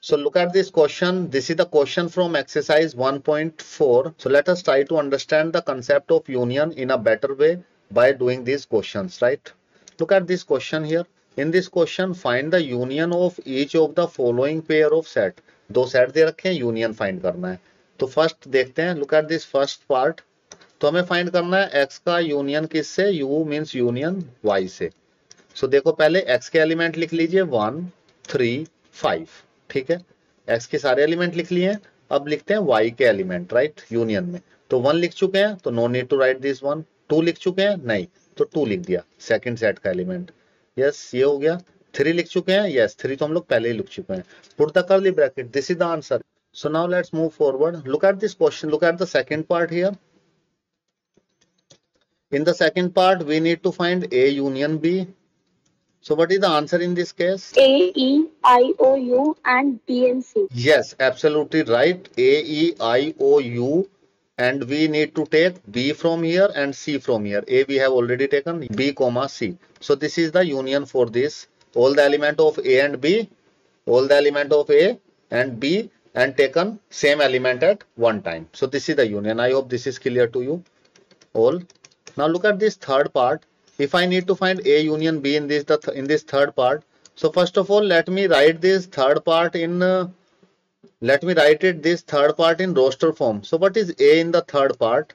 So look at this question. This is the question from exercise 1.4. So let us try to understand the concept of union in a better way by doing these questions, right? Look at this question here. In this question, find the union of each of the following pair of set. दो set दे रखे हैं, union find करना है. तो first देखते हैं. Look at this first part. तो हमें फाइंड करना है x का यूनियन किससे. u मीन्स यूनियन y से. सो देखो पहले x के एलिमेंट लिख लीजिए 1 3 5. ठीक है, x के सारे एलिमेंट लिख लिए हैं. अब लिखते हैं y के एलिमेंट, राइट, यूनियन में. तो 1 लिख चुके हैं तो no need to write this one. 2 लिख चुके हैं, नहीं, तो 2 लिख दिया सेकंड सेट का एलिमेंट. यस, ये हो गया. 3 लिख चुके हैं, यस, 3 तो हम लोग पहले ही लिख चुके हैं. Put the curly bracket. This is the answer. So now let's move forward. Look at this question. Look at the second part here. In the second part, we need to find A union B. So what is the answer in this case? A, E, I, O, U and B and C. Yes, absolutely right. A, E, I, O, U, and we need to take B from here and C from here. A we have already taken, B comma C. So this is the union for this. All the element of A and B, all the element of A and B and taken same element at one time. So this is the union. I hope this is clear to you all. Now look at this third part. If I need to find A union B in this third part, so first of all let me write this third part in this third part in roster form. So what is A in the third part?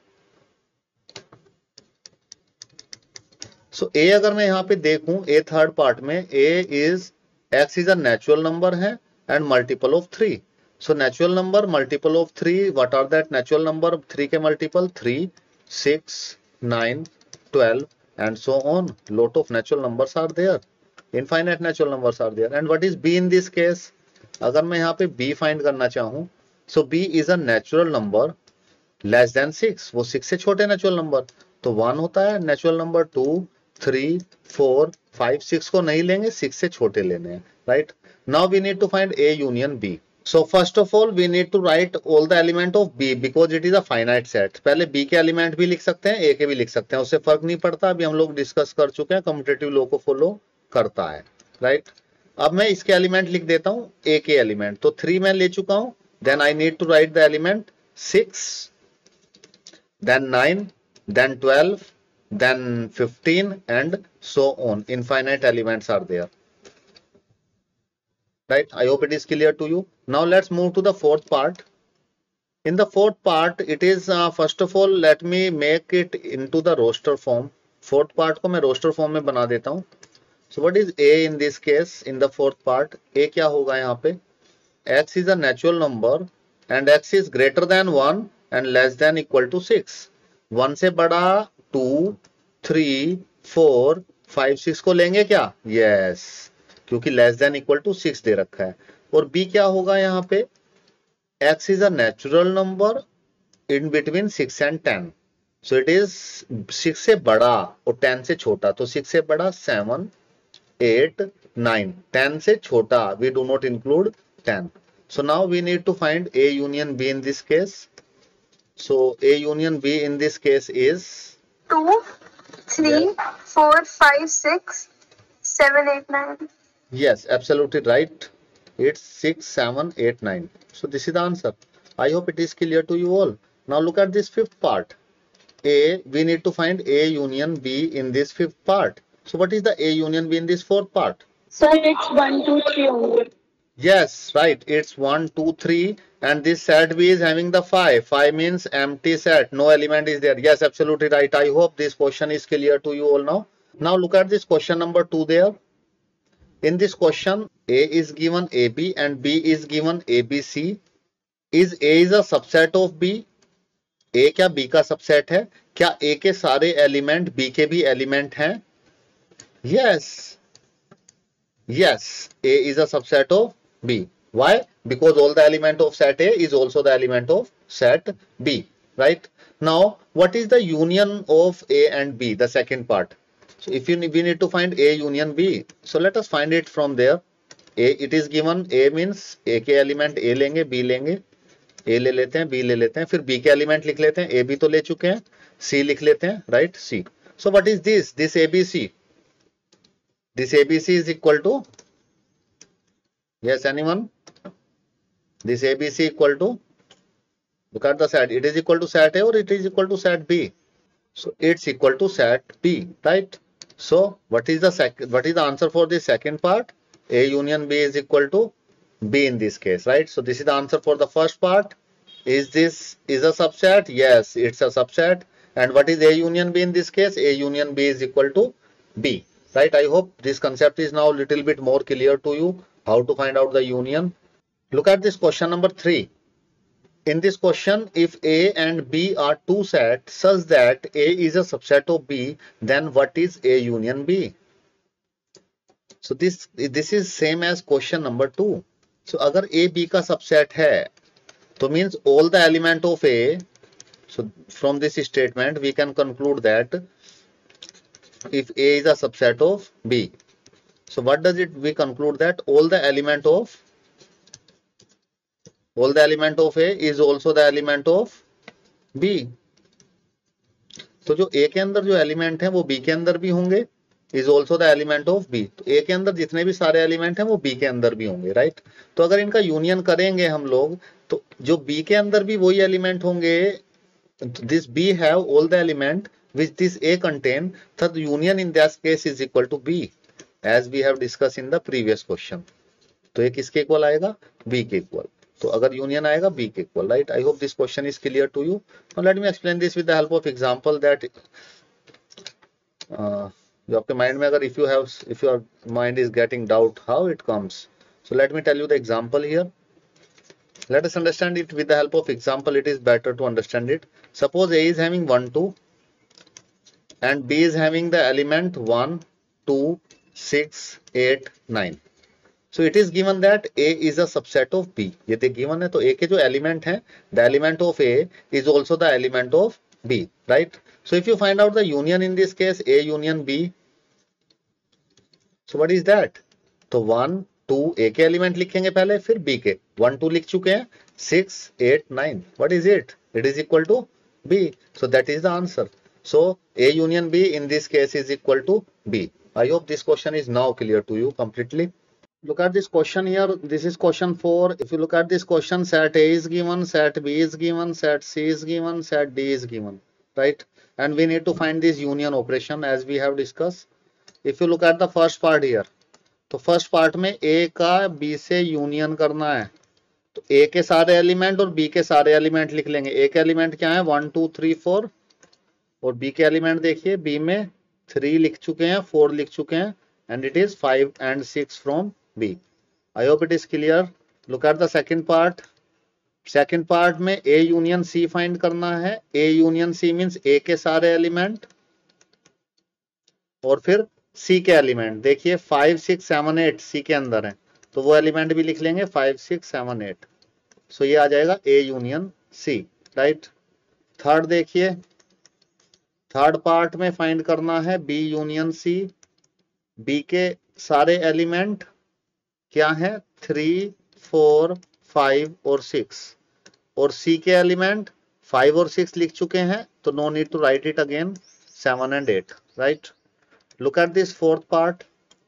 So A अगर मैं यहाँ पे देखूं A third part में A is X is a natural number है and multiple of 3. So natural number multiple of 3. What are that natural number? 3 के multiple 3, 6, 9, 12 and so on. Lot of natural numbers are there. Infinite natural numbers are there. And what is B in this case? अगर मैं यहाँ पे B find करना चाहूँ, so B is a natural number less than 6. वो 6 से छोटे natural number, तो 1 होता है. Natural number 2, 3, 4, 5, 6 को नहीं लेंगे, 6 से छोटे लेने हैं, right? Now we need to find A union B. So first of all we need to write all the element of B because it is a finite set. पहले B के element भी लिख सकते हैं, A के भी लिख सकते हैं, उससे फर्क नहीं पड़ता. अभी हम लोग डिस्कस कर चुके हैं, कम्यूटेटिव लॉ को फॉलो करता है, राइट. अब मैं इसके एलिमेंट लिख देता हूं. A के एलिमेंट तो 3 मैं ले चुका हूं. Then I need to write the element 6, then 9, then 12, then 15 and so on. Infinite elements are there, right? I hope it is clear to you. Now let's move to the fourth part. In the fourth part it is first of all let me make it into the roster form. Fourth part को मैं roster form में बना देता हूँ. So what is A in this case? In the fourth part A क्या होगा यहाँ पे? X is a natural number and X is greater than 1 and less than equal to 6. 1 से बड़ा 2, 3, 4, 5, 6 को लेंगे क्या? Yes, क्योंकि less than equal to 6 दे रखा है. और B क्या होगा यहाँ पे? X is a natural number in between 6 and 10. So it is 6 से बड़ा और 10 से छोटा. तो 6 से बड़ा 7, 8, 9. 10 से छोटा we do not include 10. So now we need to find A union B in this case. So A union B in this case is 2, 3, 4, 5, 6, 7, 8, 9. Yes, absolutely right. It's 6, 7, 8, 9. So this is the answer. I hope it is clear to you all. Now look at this fifth part. A, we need to find A union B in this fifth part. So what is the A union B in this fourth part? So it's 1, 2, 3 only. Yes, right. It's 1, 2, 3 and this set B is having the 5. 5 means empty set. No element is there. Yes, absolutely right. I hope this question is clear to you all now. Now look at this question number 2 there. In this question, A is given AB and B is given ABC. Is A is a subset of B? A क्या B का subset है? क्या A के सारे element B के भी element हैं? Yes. Yes, A is a subset of B. Why? Because all the element of set A is also the element of set B, right? Now, what is the union of A and B? The second part. So if we need to find A union B, so let us find it from there. A, it is given A means A के element A लेंगे, B लेंगे, A ले लेते हैं, B ले लेते हैं, फिर B के एलिमेंट लिख लेते हैं, A B तो ले चुके हैं, C लिख लेते हैं, right? C. So what is this? This ABC. This ABC is equal to, yes, anyone? This ABC equal to, look at the set, it is equal to set A or it is equal to set B? So it's equal to set B, right? So what is the answer for the second part? A union B is equal to B in this case, right? So this is the answer for the first part. Is this is a subset? Yes, it's a subset. And what is A union B in this case? A union B is equal to B, right? I hope this concept is now a little bit more clear to you, how to find out the union. Look at this question number 3. In this question, if A and B are two sets such that A is a subset of B, then what is A union B? So this is same as question number 2. So अगर A B का subset है, तो means all the element of A. So from this statement we can conclude that if A is a subset of B, so what does it? We conclude that all the element of A is also the element of B. तो जो A के अंदर जो element है वो B के अंदर भी होंगे, is also the element of B. तो A के अंदर जितने भी सारे एलिमेंट हैं वो B के अंदर भी होंगे, राइट? तो अगर इनका यूनियन करेंगे हम लोग, तो जो B के अंदर भी वही एलिमेंट होंगे, this B have all the element which this A contain, so the union in that case is equal to B, as we have discussed in the previous question. तो ये किसके इक्वल आएगा? B के equal. तो अगर union आएगा B के equal, right? I hope this question is clear to you. Now let me explain this with the help of example that जो आपके माइंड में अगर if your mind is getting doubt how it comes, so let me tell you the example here. Let us understand it with the help of example. It is better to understand it. Suppose A is having 1, 2 and B is having the element 1, 2, 6, 8, 9. So it is given that A is a subset of B. ये तो given है, तो A के जो element है, the element of A is also the element of B, right? So if you find out the union in this case, A union B, so what is that? तो 1, 2 A के element लिखेंगे पहले, फिर B के. 1, 2 लिख चुके हैं, 6, 8, 9. What is it? It is equal to B. So that is the answer. So A union B in this case is equal to B. I hope this question is now clear to you completely. Look at this question here. This is question 4. If you look at this question, set A is given, set B is given, set C is given, set D is given, right? And we need to find this union operation as we have discussed. If you look at the first part here, तो first part में A का B से union करना है, तो A के सारे element और B के सारे एलिमेंट लिख लेंगे. A के एलिमेंट क्या है? 1, 2, 3, 4 और B के एलिमेंट देखिए, B में 3 लिख चुके हैं, 4 लिख चुके हैं and it is 5 and 6 from B. I hope it is clear. Look at the second part. Second part में A यूनियन C फाइंड करना है. A union C means A के सारे एलिमेंट और फिर C के एलिमेंट. देखिए 5, 6, 7, 8 C के अंदर है, तो वो एलिमेंट भी लिख लेंगे 5, 6, 7, 8. सो ये आ जाएगा A union C, right? Third देखिए, थर्ड पार्ट में फाइंड करना है B यूनियन C. B के सारे एलिमेंट क्या है? 3, 4, 5 और 6 और C के एलिमेंट 5 और 6 लिख चुके हैं, तो no need to write it again, 7 and 8, right? Look at this fourth part.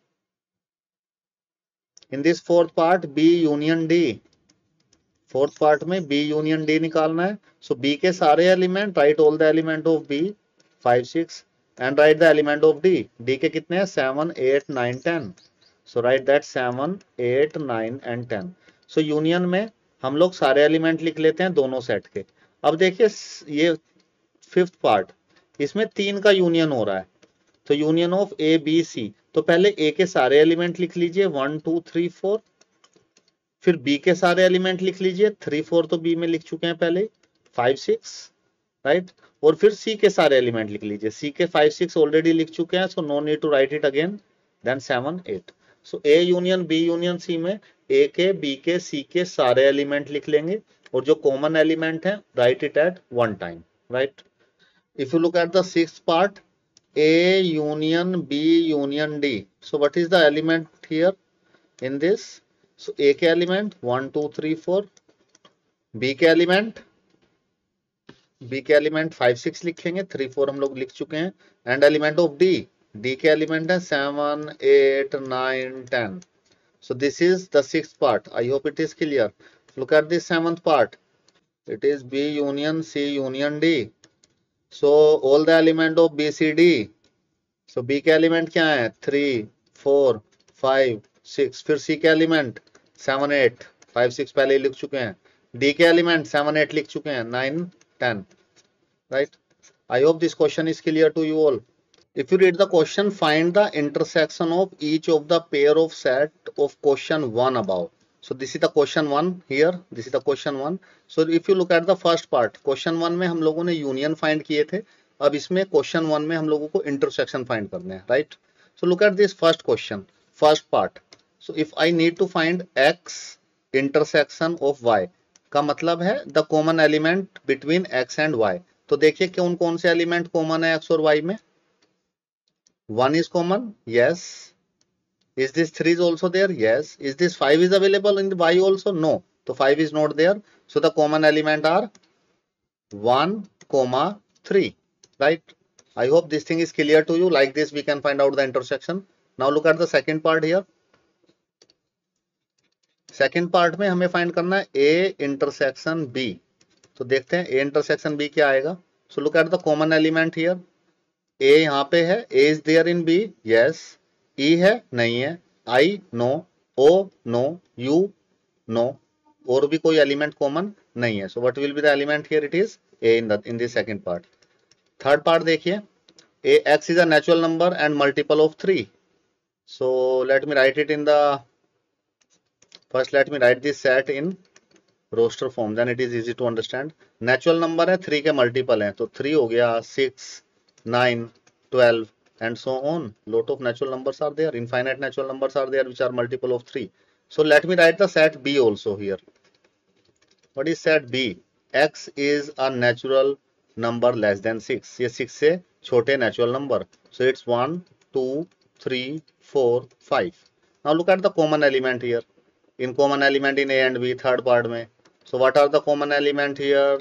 In this fourth part, B union D. Fourth part में B union D निकालना है. So B के सारे element, write all the element of B, 5, 6 and write the element of D. D के कितने हैं? 7, 8, 9, 10. So write that 7, 8, 9 and 10. So union में हम लोग सारे एलिमेंट लिख लेते हैं दोनों सेट के. अब देखिए ये फिफ्थ पार्ट, इसमें 3 का यूनियन हो रहा है, तो union of A B C. तो पहले ए के सारे एलिमेंट लिख लीजिए 1, 2, 3, 4, फिर बी के सारे एलिमेंट लिख लीजिए 3, 4 तो बी में लिख चुके हैं पहले, 5, 6, राइट? और फिर सी के सारे एलिमेंट लिख लीजिए. सी के 5, 6 ऑलरेडी लिख चुके हैं, so no need to write it again. Then 7, 8. So A union B union C में ए के, बी के, सी के सारे एलिमेंट लिख लेंगे और जो कॉमन एलिमेंट है write it at one time, right? If you look at the sixth part, A union B union D. So what is the element here in this? So A के element 1, 2, 3, 4. B के element 5, 6 लिखेंगे, 3, 4 हम लोग लिख चुके हैं. And element of D. D के element है 7, 8, 9, 10. So this is the sixth part. I hope it is clear. Look at this seventh part. It is B union C union D. So all the element of B C D. So B के element क्या है 3 4 5 6, फिर C के element 7 8 5 6 पहले ही लिख चुके हैं, D के एलिमेंट 7 8 लिख चुके हैं, 9 10, right? I hope this question is clear to you all. If you read the question, find the intersection of each of the pair of set of question 1 above. So this is the question 1 here, this is the question 1. So if you look at the first part, question 1 में हम लोगों ने union find किए थे, अब इसमें question 1 में हम लोगों को इंटरसेक्शन फाइंड करने हैं, right? So look at this first question, first part. So if I need to find x intersection of y, का मतलब है the common element between x and y. तो देखिए कौन कौन से एलिमेंट कॉमन है x और y में. 1 is common, yes. Is this 3 is also there? Yes. Is this 5 is available in the y also? No. So 5 is not there. So the common element are 1, 3, right? I hope this thing is clear to you. Like this we can find out the intersection. Now look at the second part here. Second part में हमें find करना है A intersection B. तो देखते हैं A intersection B क्या आएगा. So look at the common element here. A यहाँ पे है, A is there in B, yes. E है, नहीं है. I, no. O, no. U, no. और भी कोई एलिमेंट कॉमन नहीं है. So what will be the element here? It is A in the second part. Third part देखिए, x is a natural number and multiple of 3. So let me write it in the first. Let me write this set in roster form. Then it is easy to understand. Natural number है, 3 के multiple हैं, तो 3 हो गया, 6 9 12 and so on. Lot of natural numbers are there. Infinite natural numbers are there which are multiple of 3. So let me write the set B also here. What is set B? X is a natural number less than 6. ये 6 से छोटे natural number. So it's 1 2 3 4 5. Now look at the common element here. In common element in A and B, third part में. So what are the common element here?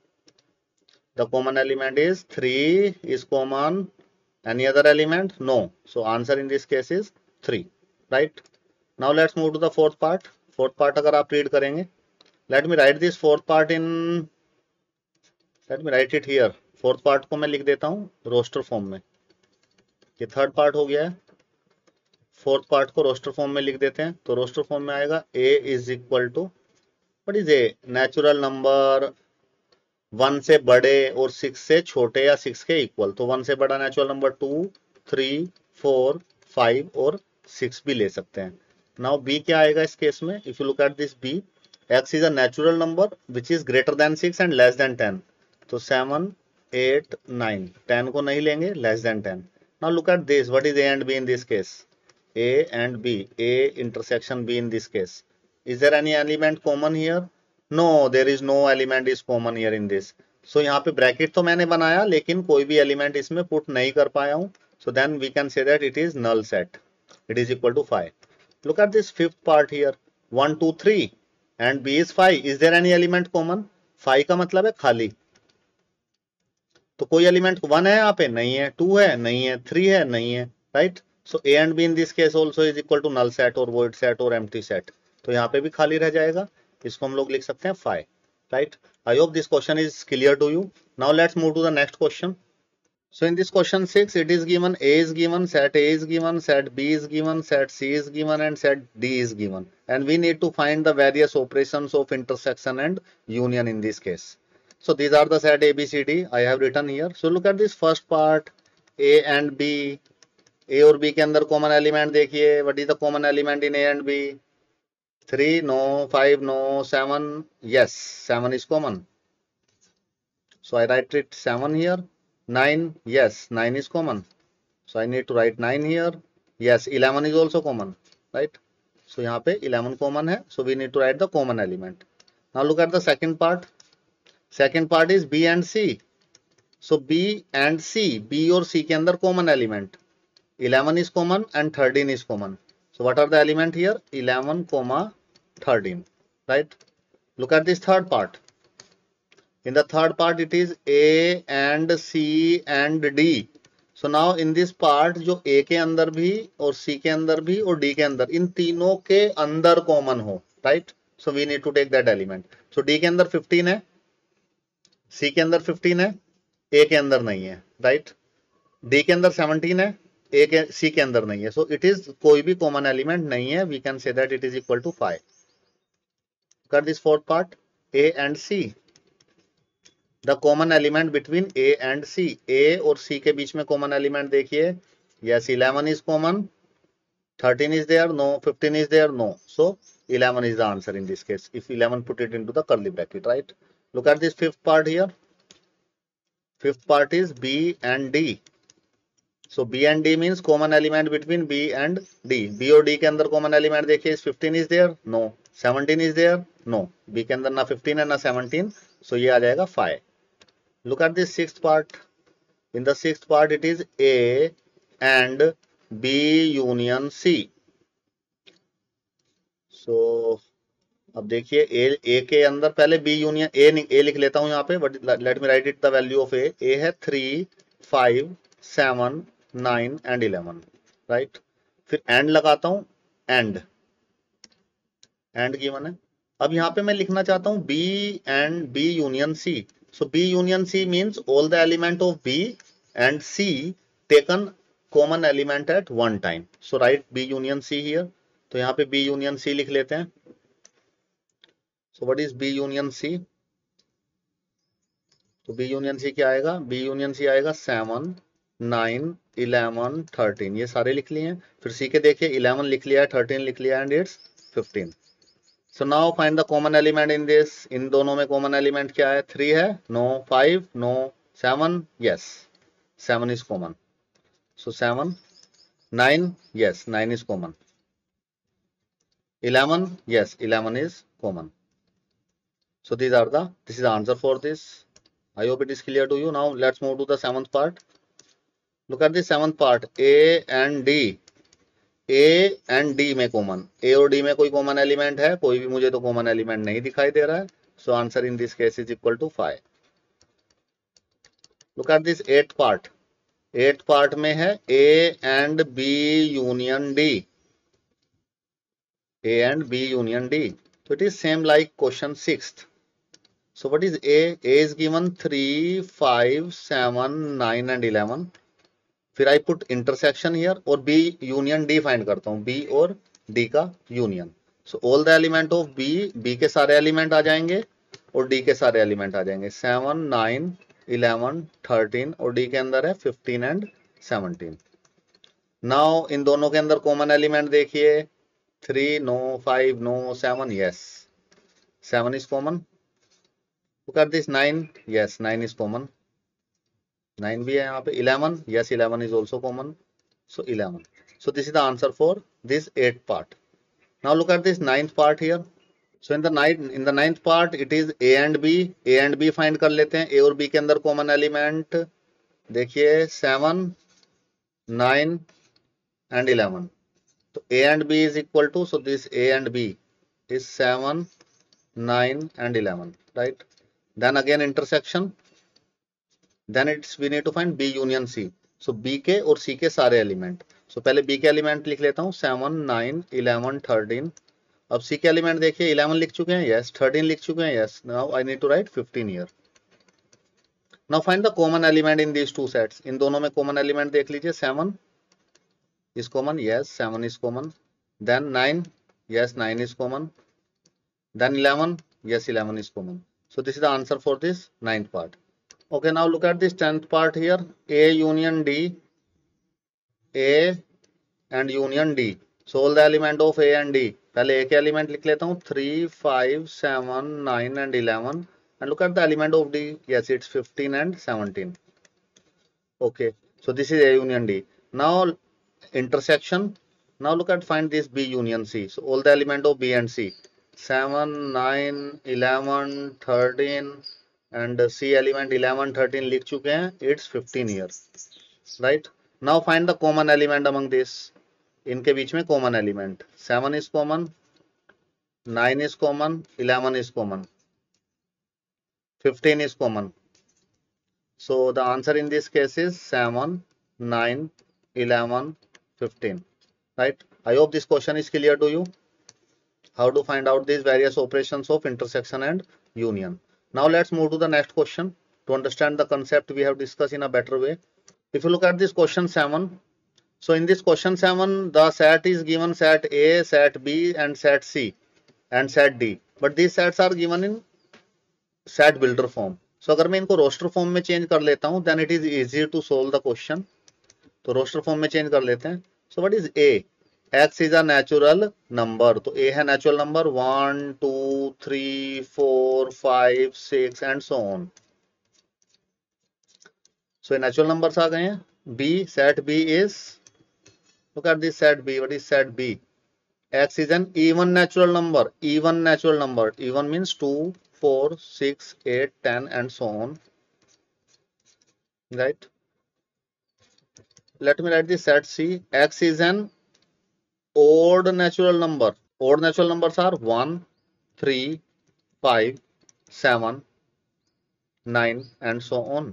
The common element is 3 is common. Any other element? No. So answer in this case is 3, right? Now let's move to the fourth part. Fourth part अगर आप read करेंगे, let me write this fourth part in, let me write it here. Fourth part को मैं लिख देता हूँ roster form में. ये third part हो गया है, fourth part को roster form में लिख देते हैं. तो roster form में आएगा A is equal to, what is A? Natural number 1 से बड़े और 6 से छोटे या 6 के इक्वल. तो 1 से बड़ा नेचुरल नंबर 2 3 4 5 और 6 भी ले सकते हैं. नाउ B क्या आएगा इस केस में? If you look at this B, x is a natural number which is greater than 6 and less than 10. तो 7 8 9, 10 को नहीं लेंगे, less than 10. Now look at this. What is A and B in this case? A and B, A intersection B in this case. Is there any element common here? No, there is no element is common here in this. So यहाँ पे bracket तो मैंने बनाया लेकिन कोई भी element इसमें put नहीं कर पाया हूँ. So then we can say that it is null set. It is equal to 5. Look at this fifth part here. 1 2 3 and B is 5. Is there any element common? 5 का मतलब है खाली. तो कोई एलिमेंट 1 है यहाँ पे? नहीं है. 2 है? नहीं है. 3 है? नहीं है. Right? So A and B in this case also is equal to null set or void set or empty set. तो यहाँ पे भी खाली रह जाएगा. इसको हम लोग लिख सकते हैं 5, right? I hope this question is clear to you. Now let's move to the next question. So in this question 6, it is given A is given, set A is given, set B is given, set C is given and set D is given, and we need to find the various operations of intersection and union in this case. So these are the set A, B, C, D I have written here. So look at this first part, A and B. A और B के अंदर common element देखिए. What is the common element in A and B? 3 no, 5 no, 7 yes, 7 is common. So I write it 7 here. 9 yes, 9 is common. So I need to write 9 here. Yes, 11 is also common, right? So यहाँ पे 11 common है. So we need to write the common element. Now look at the second part. Second part is B and C. So B and C, B और C के अंदर common element. 11 is common and 13 is common. So what are the element here? 11, 13, right? Look at this third part. In the third part it is A and C and D. So now in this part जो A के अंदर भी और C के अंदर भी और D के अंदर, इन तीनों के अंदर कॉमन हो, right? So we need to take that element. So D के अंदर 15 है, सी के अंदर 15 है, ए के अंदर नहीं है, राइट. डी के अंदर 17 है, ए के सी के अंदर नहीं है. सो इट इज कोई भी कॉमन एलिमेंट नहीं है. We can say that it is equal to 5. कर this fourth part, A and C. The common element between A and C. A और सी के बीच में कॉमन एलिमेंट देखिए. Yes, 11 is common. 13 is there, no. 15 is there, no. So 11 is the answer in this case. If 11 put it into the curly bracket, right? Look at this fifth part here. Fifth part is B and D. So B and D means common element between B and D. B और D के अंदर common element देखिए. Is 15 is there? No. 17 is there? No. B के अंदर ना 15 है ना 17. So ये आ जाएगा 5. Look at this sixth part. In the sixth part it is A and B union C. So अब देखिए ए के अंदर पहले बी यूनियन ए लिख लेता हूं यहाँ पे. But let me write it the value of A है 3, 5, 7, 9 एंड 11, राइट. फिर एंड लगाता हूं. एंड गिवन है. अब यहाँ पे मैं लिखना चाहता हूं B and B union C. So B union C means all the element of B and C taken common element at one time. So write B union C here. तो यहाँ पे बी यूनियन सी लिख लेते हैं. So what is B union C? तो B union C क्या आएगा? B union C आएगा 7, 9, 11, 13. ये सारे लिख लिए हैं. फिर C के देखिए 11 लिख लिया है, 13 लिख लिया है and it's 15. So now find the common element in this. इन दोनों में common element क्या है? 3 है? No. 5? No. 7? Yes. 7 is common. So 7. 9? Yes. 9 is common. 11? Yes. 11 is common. So this is the answer for this. I hope it is clear to you. Now let's move to the seventh part. Look at the seventh part. A and D. A and D में common. A और D में कोई common element है? कोई भी मुझे तो common element नहीं दिखाई दे रहा है. So answer in this case is equal to 5. Look at this eighth part. Eighth part में है A and B union D. A and B union D. So it is same like question 6th. So what is A? A is given 3, 5, 7, 9 and 11. फिर I put intersection here और B union D find करता हूँ. B और D का union. So all the element of B, B के सारे element आ जाएंगे और D के सारे एलिमेंट आ जाएंगे. 7, 9, 11, 13 और D के अंदर है 15 एंड 17. नाउ इन दोनों के अंदर कॉमन एलिमेंट देखिए. 3, no. 5, no. 7, yes. 7 is common. Look at this 9. Yes, 9 is common. 9 भी है यहाँ पे. 11. Yes, 11 is also common. So 11. So this is the answer for this 8th part. Now look at this 9th part here. So in the 9th part it is A and B. A and B find कर लेते हैं. A और B के अंदर common element देखिए 7, 9 and 11. तो A and B is equal to, so this A and B is 7, 9 and 11, right? Then again intersection. Then we need to find B union C. So B के और C के सारे element. So पहले B के element लिख लेता हूँ. 7, 9, 11, 13. अब C के एलिमेंट देखिए. 11 लिख चुके हैं. Yes. 13 लिख चुके हैं. Yes. Now I need to write 15 here. Now find the common element in these two sets. इन दोनों में common element देख लीजिए. 7 is common. Yes. 7 is common. Then 9. Yes. 9 is common. Then 11. Yes. 11 is common. So this is the answer for this 9th part. Okay, now look at this 10th part here. A union D. A and union D. So all the element of A and D. पहले A के element लिख लेता हूँ. 3, 5, 7, 9 and 11. And look at the element of D. Yes, it's 15 and 17. Okay, so this is A union D. Now intersection. Now look at find this B union C. So all the element of B and C. 7, 9, 11, 13 and C element 11, 13 लिख चुके हैं. It's 15 here, right? Now find the common element among this. इनके बीच में common element. 7 is common, 9 is common, 11 is common, 15 is common. So the answer in this case is 7, 9, 11, 15, right? I hope this question is clear to you. how to find out these various operations of intersection and union. Now let's move to the next question to understand the concept we have discussed in a better way. If you look at this question 7, so in this question 7, the set is given set A, set B and set C and set D. But these sets are given in set builder form. So अगर मैं इनको roster form में change कर लेता हूँ, then it is easier to solve the question. तो roster form में change कर लेते हैं. So what is A? X is a natural number. तो A है natural number 1, 2, 3, 4, 5, 6 and so on. So natural numbers आ गए हैं. B, set B is, look at this set B. What is set B? X is an even natural number. Even natural number. Even means 2, 4, 6, 8, 10 and so on. Right? Let me write this set C. X is an odd natural number. Odd natural numbers are 1, 3, 5, 7, 9 and so on.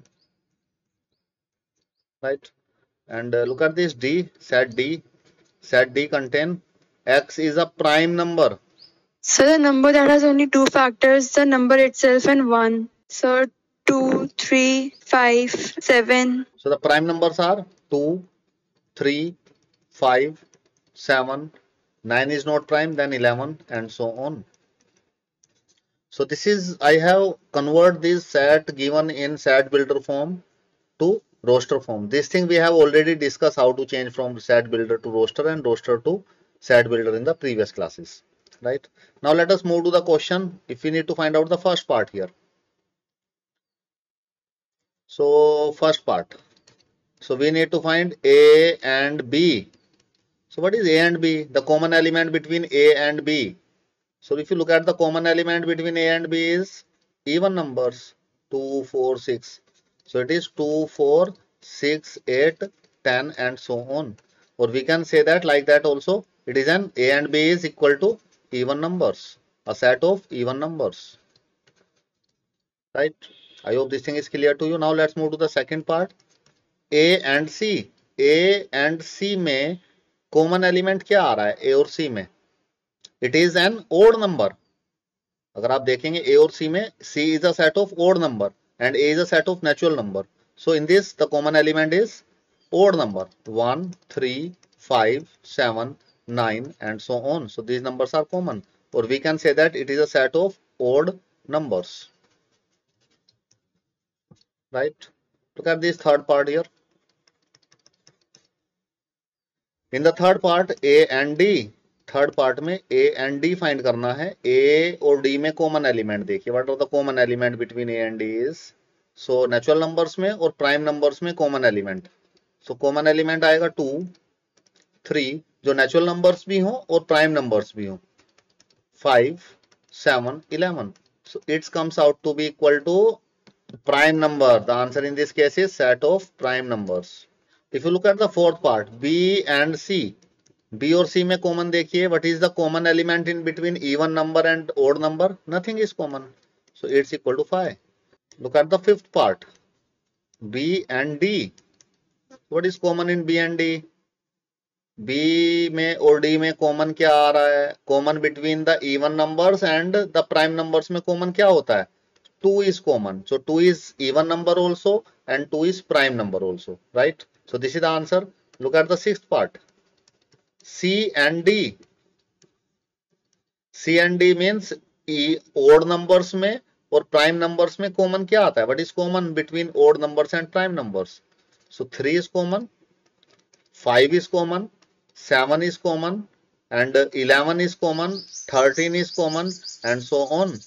Right? And look at this D, set D. Set D contain X is a prime number. So the number that has only two factors, the number itself and 1. So 2, 3, 5, 7. So the prime numbers are 2, 3, 5, 7, 9 is not prime, then 11 and so on. So this is, I have converted this set given in set builder form to roster form. This thing we have already discussed how to change from set builder to roster and roster to set builder in the previous classes. Right? Now let us move to the question if we need to find out the first part here. So first part. So we need to find A and B. So what is A and B? The common element between A and B. So if you look at the common element between A and B is even numbers 2, 4, 6. So it is 2, 4, 6, 8, 10 and so on. Or we can say that like that also. It is an A and B is equal to even numbers. A set of even numbers. Right? I hope this thing is clear to you. Now let's move to the second part. A and C. A and C में common element क्या आ रहा है A और C में? It is an odd number. अगर आप देखेंगे A और C में C is a set of odd number and A is a set of natural number. So in this the common element is odd number 1, 3, 5, 7, 9 and so on. So these numbers are common, or we can say that it is a set of odd numbers. Right? Look at this third part here. In the third part A and D. Third part में A and D find करना है. A और D में common element देखिए. What are the common element between A and D is, so natural numbers में और prime numbers में common element. So common element आएगा 2, 3 जो नेचुरल नंबर्स भी हो और प्राइम नंबर्स भी हो, 5, 7, 11. So it's comes out to be equal to prime number. The answer in this case is set of prime numbers. If you look at the fourth part, B and C. B और C में common देखिए. What is the common element in between even number and odd number? Nothing is common. So it's equal to 5. Look at the fifth part. B and D. What is common in B and D? B में और D में common क्या आ रहा है? Common between the even numbers and the prime numbers में common क्या होता है? 2 is common. So 2 is even number also and 2 is prime number also. Right? So this is the answer. Look at the sixth part. C and D. C and D means odd numbers में और prime numbers में common क्या आता है? What is common between odd numbers and prime numbers? So 3 is common, 5 is common, 7 is common, and 11 is common, 13 is common, and so on.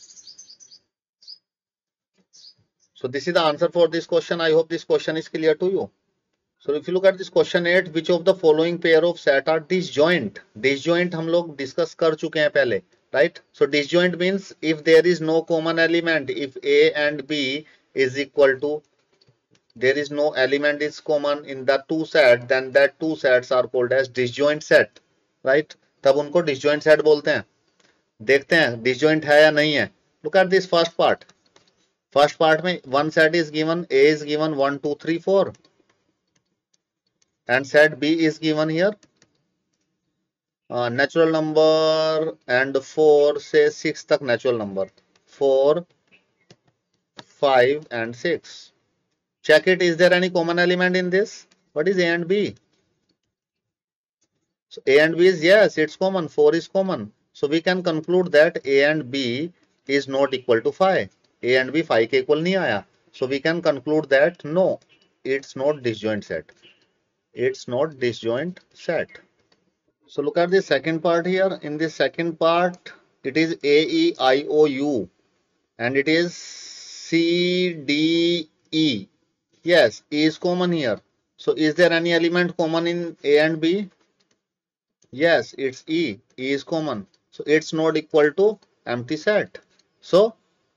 So this is the answer for this question. I hope this question is clear to you. So if you look at this question 8, which of the following pair of set are disjoint? Disjoint हम लोग discuss कर चुके हैं पहले, right? So disjoint means if there is no common element, if A and B is equal to, there is no element is common in the two set, then that two sets are called as disjoint set, right? तब उनको disjoint set बोलते हैं. देखते हैं disjoint है या नहीं है. Look at this first part. First part में one set is given, A is given 1, 2, 3, 4 and set B is given here natural number and 4 से 6 तक natural number 4 5 and 6. Check it, is there any common element in this? What is A and B? So A and B is, yes, it's common. 4 is common. So we can conclude that A and B is not equal to 5. A and B 5 के equal नहीं आया. So we can conclude that no, it's not disjoint set. It's not disjoint set. So look at the second part here. In this second part, it is A, E, I, O, U. And it is C, D, E. Yes, E is common here. So is there any element common in A and B? Yes, it's E. E is common. So it's not equal to empty set. So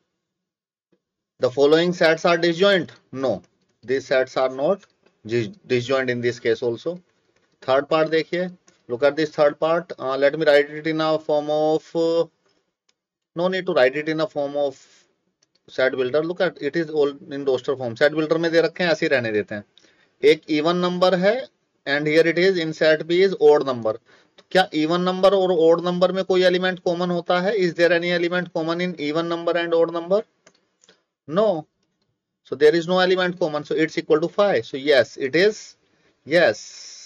the following sets are disjoint. No, these sets are not disjoint in this case also. Third part देखिए. Look at this third part. Let me write it in a form of no need to write it in a form of set builder. Look at it is all in roster form. Set builder में दे रखे हैं, ऐसे ही रहने देते हैं. एक even number है and here it is in set B is odd number. तो क्या इवन नंबर और ओड नंबर में कोई एलिमेंट कॉमन होता है? Is there any element common in even number and odd number? No. So there is no element common, so it's equal to 5. So yes, it is, yes,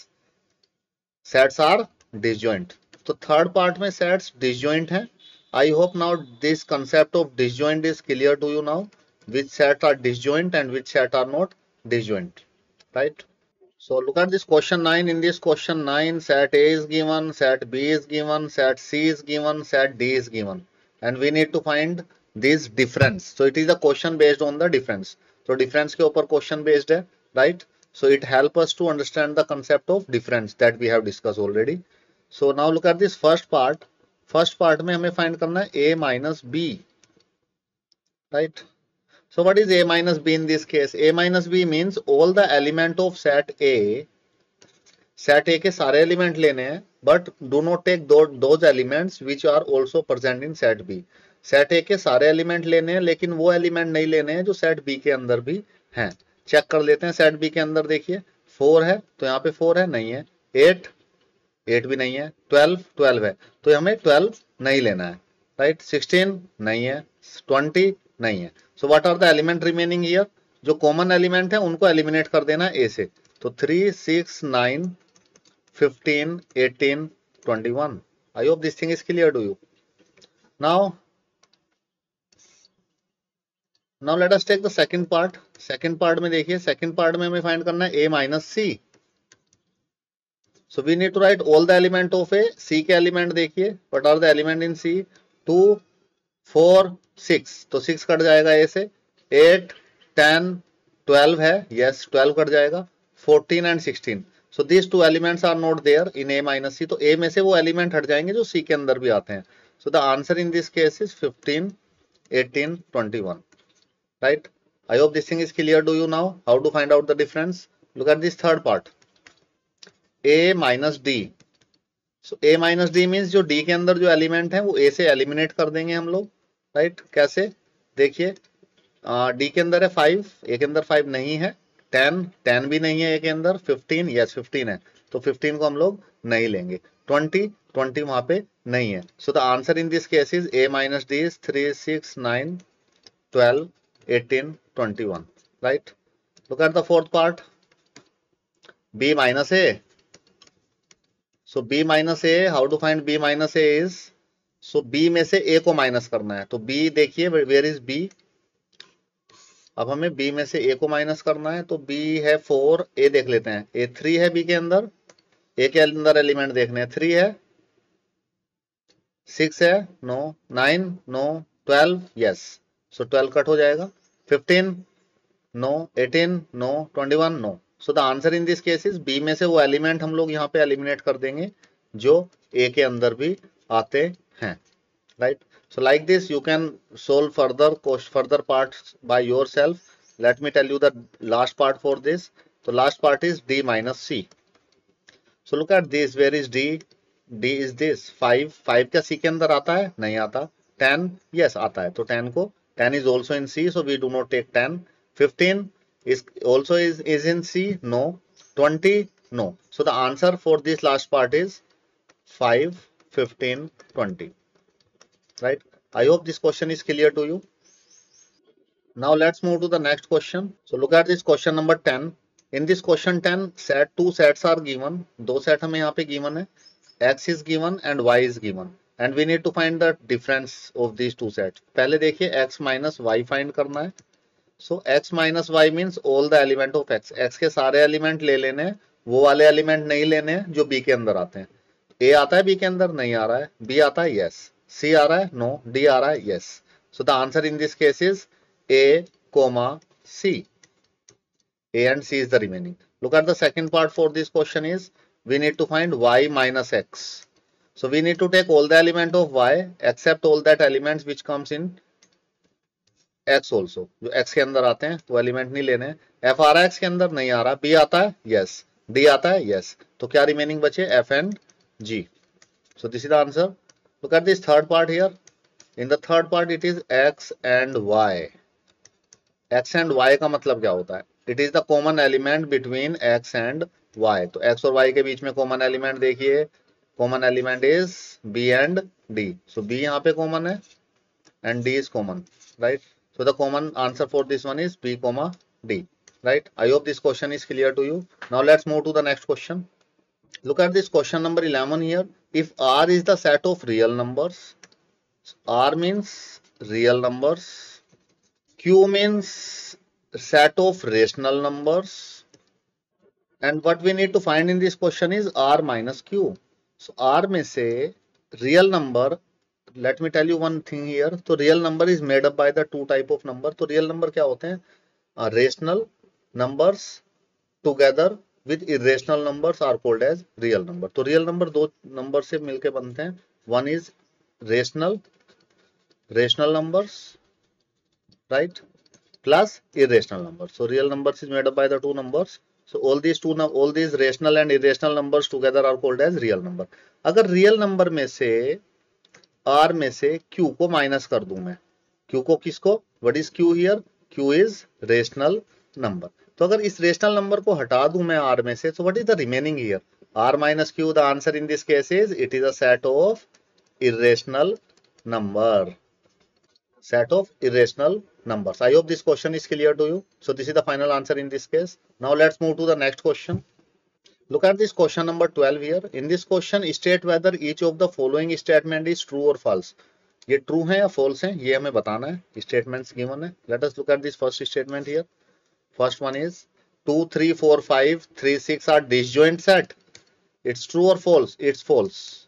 sets are disjoint. तो third part में sets disjoint हैं. I hope now this concept of disjoint is clear to you now. Which sets are disjoint and which sets are not disjoint, right? So look at this question 9. In this question 9, set A is given, set B is given, set C is given, set D is given, and we need to find this difference. So it is a question based on the difference. So difference के ऊपर question based है, right? So it helps us to understand the concept of difference that we have discussed already. So now look at this first part. First part में हमें find करना है a minus b, right? So what is a minus b in this case? A minus b means all the element of set A. Set A के सारे element लेने हैं, but do not take those elements which are also present in set B. Set A के सारे element लेने हैं, लेकिन वो एलिमेंट नहीं लेने हैं जो सेट B के अंदर भी हैं. चेक कर लेते हैं. सेट B के अंदर देखिए 4 है, तो यहाँ पे 4 है, नहीं है. 8 भी नहीं है. 12 है, तो हमें 12 नहीं लेना है, राइट? 16 नहीं है. 20 नहीं है. So what are the element remaining here? जो कॉमन एलिमेंट है उनको एलिमिनेट कर देना है ए से. तो 3, 6, 9, 15, 18, 21. I hope this thing is clear to you. Now let us take the second part. Second part में देखिए, सेकंड पार्ट में हमें फाइंड करना है a minus C. So we need to write all the element of A. C के element देखिए, what are the element in C? 2, 4, 6. तो 6 cut जाएगा A से. 8, 10, 12 है, yes, 12 कट जाएगा. 14 and 16. So these two elements are not there in A minus C. तो A में से वो एलिमेंट हट जाएंगे जो C के अंदर भी आते हैं. So the answer in this case is 15, 18, 21. Right? I hope this thing is clear to you now. How to find out the difference? Look at this third part. A minus D. So A minus D means जो D के अंदर जो element है वो A से eliminate कर देंगे हम लोग, राइट? कैसे? देखिए, D के अंदर है 5, A के अंदर 5 नहीं है. 10 भी नहीं है A के अंदर. 15, यस 15 है, तो 15 को हम लोग नहीं लेंगे. 20 वहां पे नहीं है. So the answer in this case is A minus D is 3, 6, 9, 12, 18, 21, right? Look at the fourth part. B minus A. So B minus A, how to find B minus A is, so B में से A को minus करना है. तो B देखिए, where is B? अब हमें B में से A को माइनस करना है. तो B है 4, A देख लेते हैं. A 3 है B के अंदर. A के अंदर एलिमेंट देखने हैं. 3 है, 6 है, no. 9, no. 12, yes. So 12 cut हो जाएगा. 15, no. 18, no. 21, no. So the answer in this case is B में से वो एलिमेंट हम लोग यहाँ पे एलिमिनेट कर देंगे जो ए के अंदर भी आते हैं, right? So like this you can solve further parts by yourself. Let me tell you the last part for this. तो last part is D minus C. So look at this, where is D? D is this 5 क्या सी के अंदर आता है? नहीं आता. 10, yes आता है, तो 10 को, 10 is also in C, so we do not take 10. 15 is also is in C, no. 20, no. So the answer for this last part is 5, 15, 20. Right? I hope this question is clear to you. Now let's move to the next question. So look at this question number 10. In this question 10, two sets are given. दो set हमें यहाँ पे given है. X is given and Y is given. And we need to find the difference of these two sets. पहले देखिए X minus Y find करना है. So X minus Y means all the element of X. X के सारे element ले लेने हैं. वो वाले element नहीं लेने हैं जो B के अंदर आते हैं. A आता है B के अंदर नहीं आ रहा है. B आता है yes. C आ रहा है no. D आ रहा है yes. So the answer in this case is A, C. A and C is the remaining. Look at the second part for this question is we need to find Y minus X. So we need to take all the element of Y except all that elements which comes in X also. जो X के अंदर आते हैं वो element नहीं लेने. F आ रहा है X के अंदर नहीं आ रहा. B आता है yes. D आता है yes. तो क्या रिमेनिंग बचे F and G. So this is the answer. Look at this third part here. In the third part it is X and Y. X and Y का मतलब क्या होता है? It is the common element between X and Y. तो X और Y के बीच में common element देखिए. Common element is B and D. So B यहाँ पे common है and D is common, right? So the common answer for this one is B, D, right? I hope this question is clear to you. Now let's move to the next question. Look at this question number 11 here. If R is the set of real numbers, R means real numbers. Q means set of rational numbers, and what we need to find in this question is R minus Q. So R में से real number, let me tell you one thing here. तो real number is made up by the two type of number. तो real number क्या होते हैं? Rational numbers together with irrational numbers are called as real number. तो real number दो number से मिलके बनते हैं. One is rational numbers, right, plus irrational numbers. So real numbers is made up by the two numbers. So all these rational and irrational numbers together are called as real number. अगर real number में से R में से Q को minus कर दूं मैं, Q को किसको? What is Q here? Q is rational number. तो अगर इस rational number को हटा दूं मैं R में से, so what is the remaining here? R minus Q. The answer in this case is it is a set of irrational number. Set of irrational numbers. I hope this question is clear to you. So this is the final answer in this case. Now let's move to the next question. Look at this question number 12 here. In this question, state whether each of the following statement is true or false. ये true है या false है ये हमें बताना है. Statements given है. Let us look at this first statement here. First one is 2, 3, 4, 5, 3, 6 are disjoint set. It's true or false? It's false.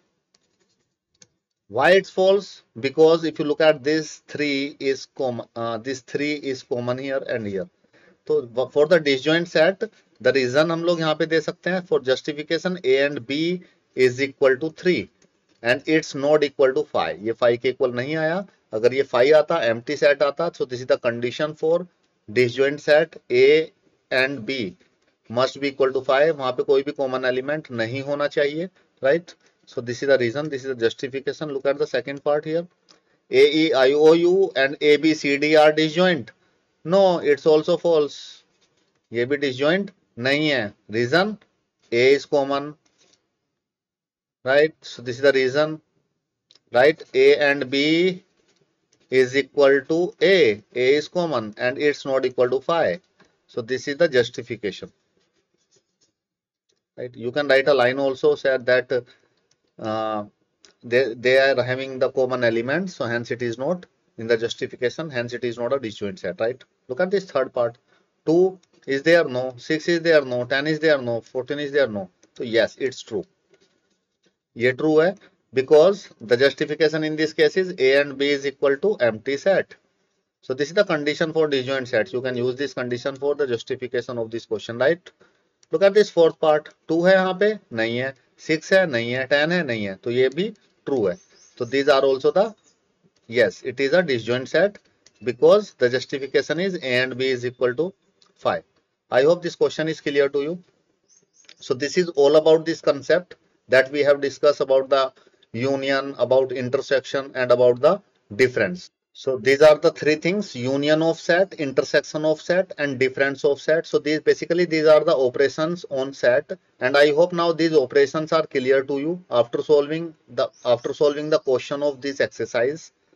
Why it's false? Because if you look at this 3 is common, this 3 is common here and here. So for the disjoint set, the reason हम लोग यहाँ पे दे सकते हैं for justification A and B is equal to 3 and it's not equal to 5. ये 5 के equal नहीं आया. अगर ये 5 आता, empty set आता, so this is the condition for disjoint set A and B must be equal to 5. वहाँ पे कोई भी common element नहीं होना चाहिए, right? So this is the reason, this is the justification. Look at the second part here. A, E, I, O, U and A, B, C, D are disjoint. No, it's also false. ये भी disjoint नहीं है. Reason, A is common, right? So this is the reason, right? A and B is equal to A. A is common and it's not equal to 5. So this is the justification, right? You can write a line also said that they are having the common elements, so hence it is not in the justification, hence it is not a disjoint set, right? Look at this third part. 2 is there? No. 6 is there? No. 10 is there? No. 14 is there? No. So yes, it's true. ये true है because the justification in this case is A and B is equal to empty set. So this is the condition for disjoint sets. You can use this condition for the justification of this question, right? Look at this fourth part. 2 है यहाँ पे? नहीं है. 6 है? नहीं है. 10 है? नहीं है. तो ये भी true है. So these are also the, yes, it is a disjoint set because the justification is A and B is equal to 5. I hope this question is clear to you. So this is all about this concept that we have discussed about the union, about intersection and about the difference. So these are the three things: union of set, intersection of set, and difference of set. So these are the operations on set, and I hope now these operations are clear to you after solving the question of this exercise.